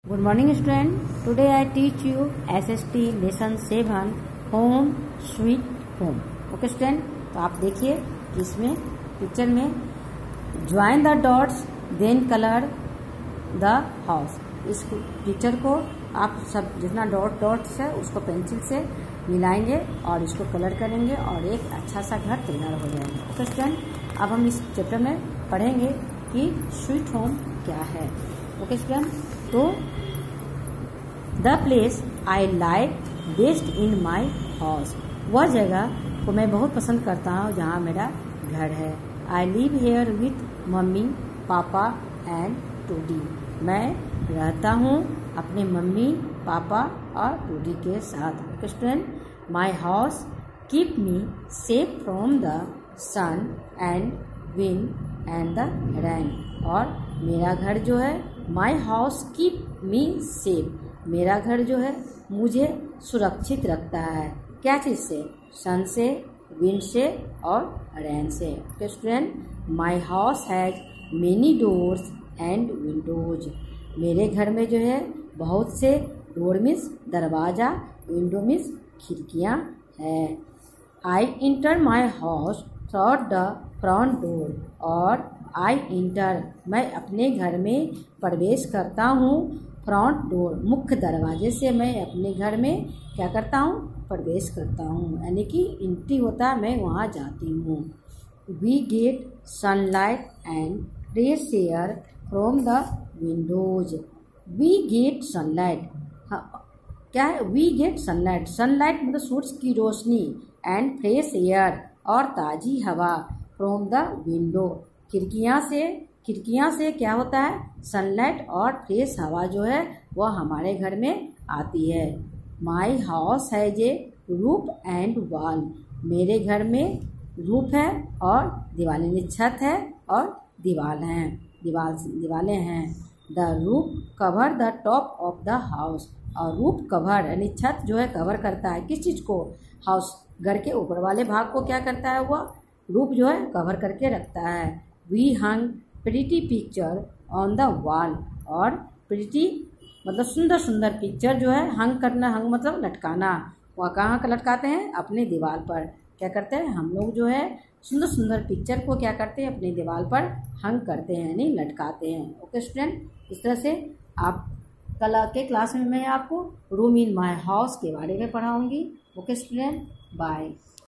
Good morning student. Today I teach you SST lesson 7 Home Sweet Home. Okay student, तो आप देखिए कि इसमें पिक्चर में join the dots then color the house. इस picture को आप सब जितना डॉट्स है उसको पेंसिल से मिलाएंगे और इसको कलर करेंगे और एक अच्छा सा घर तैयार हो जाएगा. ओके स्टूडेंट, अब हम इस चैप्टर में पढ़ेंगे कि स्वीट होम क्या है. ओके स्टूडेंट, तो the place I like best in my house, वह जगह को मैं बहुत पसंद करता हूँ जहाँ मेरा घर है. I live here with mummy papa and टूडी, मैं रहता हूँ अपने मम्मी पापा और टूडी के साथ. Student, my house keep me safe from the sun and wind and the rain, और मेरा घर जो है my house keep me safe, मेरा घर जो है मुझे सुरक्षित रखता है. क्या चीज़ से? सन से, विंड से और रेन से. तो student, my house has many doors and windows, मेरे घर में जो है बहुत से डोर मीन्स दरवाज़ा, विंडो मीन्स खिड़कियाँ हैं. I enter my house through the front door, और आई इंटर मैं अपने घर में प्रवेश करता हूँ फ्रंट डोर, मुख्य दरवाजे से मैं अपने घर में क्या करता हूँ? प्रवेश करता हूँ, यानी कि एंट्री होता है, मैं वहाँ जाती हूँ. We get sunlight and fresh air from the windows, we get sunlight, क्या है? वी गेट सनलाइट, सनलाइट मतलब सूरज की रोशनी, एंड फ्रेश एयर और ताज़ी हवा, फ्रॉम द विंडो, खिड़कियाँ से क्या होता है? सनलाइट और फ्रेश हवा जो है वह हमारे घर में आती है. My house has a roof and wall, मेरे घर में रूफ है और दीवारें, छत है और दीवारें हैं. The roof cover the top of the house, और रूफ कवर यानी छत जो है कवर करता है किस चीज़ को? हाउस, घर के ऊपर वाले भाग को क्या करता है? वह रूफ जो है कवर करके रखता है. We hung pretty picture on the wall, और प्रिटी मतलब सुंदर सुंदर पिक्चर जो है, हंग करना, हंग मतलब लटकाना, वह कहाँ का लटकाते हैं? अपने दीवार पर. क्या करते हैं हम लोग जो है सुंदर सुंदर पिक्चर को क्या करते हैं? अपने दीवार पर हंग करते हैं, यानी लटकाते हैं. ओके स्टूडेंट, इस तरह से आप कल के क्लास में मैं आपको रूम इन माई हाउस के बारे में पढ़ाऊँगी. Okay student, bye.